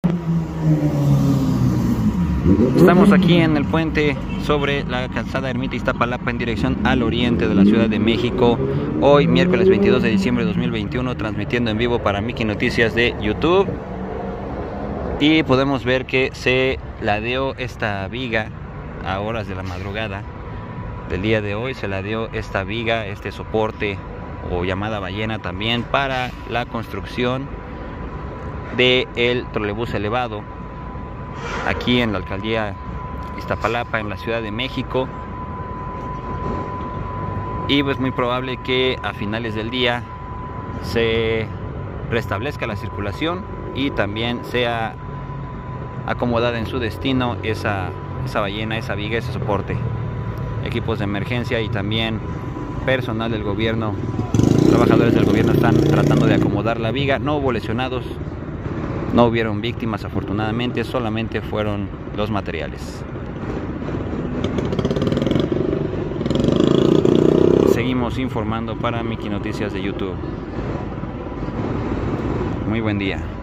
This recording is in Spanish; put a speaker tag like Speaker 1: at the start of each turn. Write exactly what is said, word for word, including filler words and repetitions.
Speaker 1: Estamos aquí en el puente sobre la calzada Ermita Iztapalapa en dirección al oriente de la Ciudad de México. Hoy, miércoles veintidós de diciembre de dos mil veintiuno, transmitiendo en vivo para Miki Noticias de YouTube. Y podemos ver que se ladeó esta viga a horas de la madrugada del día de hoy. Se ladeó esta viga, este soporte o llamada ballena también, para la construcción del trolebús elevado aquí en la alcaldía Iztapalapa, en la Ciudad de México. Y pues muy probable que a finales del día se restablezca la circulación y también sea acomodada en su destino esa, esa ballena, esa viga, ese soporte. Equipos de emergencia y también personal del gobierno, trabajadores del gobierno, están tratando de acomodar la viga. No hubo lesionados, no hubieron víctimas afortunadamente, solamente fueron los materiales. Seguimos informando para Miki Noticias de YouTube. Muy buen día.